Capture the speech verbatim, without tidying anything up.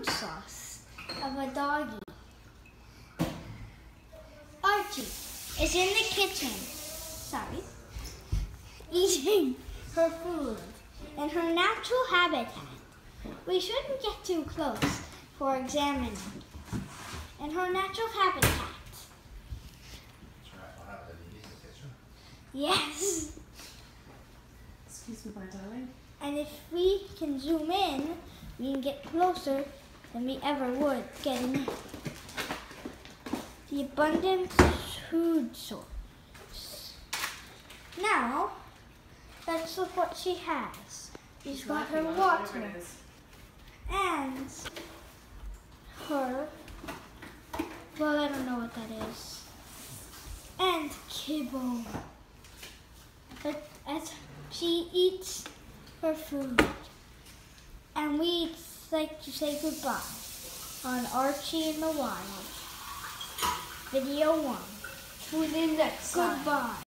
food source of a doggy. Archie is in the kitchen, sorry, eating her food in her natural habitat. We shouldn't get too close for examining. In her natural habitat. Yes. Excuse me, my darling. And if we can zoom in, we can get closer than we ever would getting the abundant food source. Now, let's look what she has. She's got her water and her, well, I don't know what that is, and kibble. But as she eats her food, and we'd like to say goodbye on Archie in the Wild, video one. Tune in next time. Goodbye.